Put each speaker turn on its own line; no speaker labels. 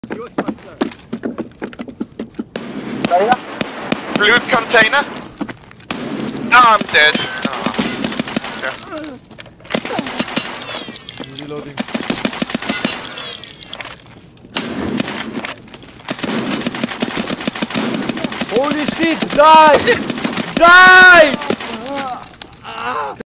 Loot container. Ah, I'm dead.
Reloading. Holy shit! Die! Die!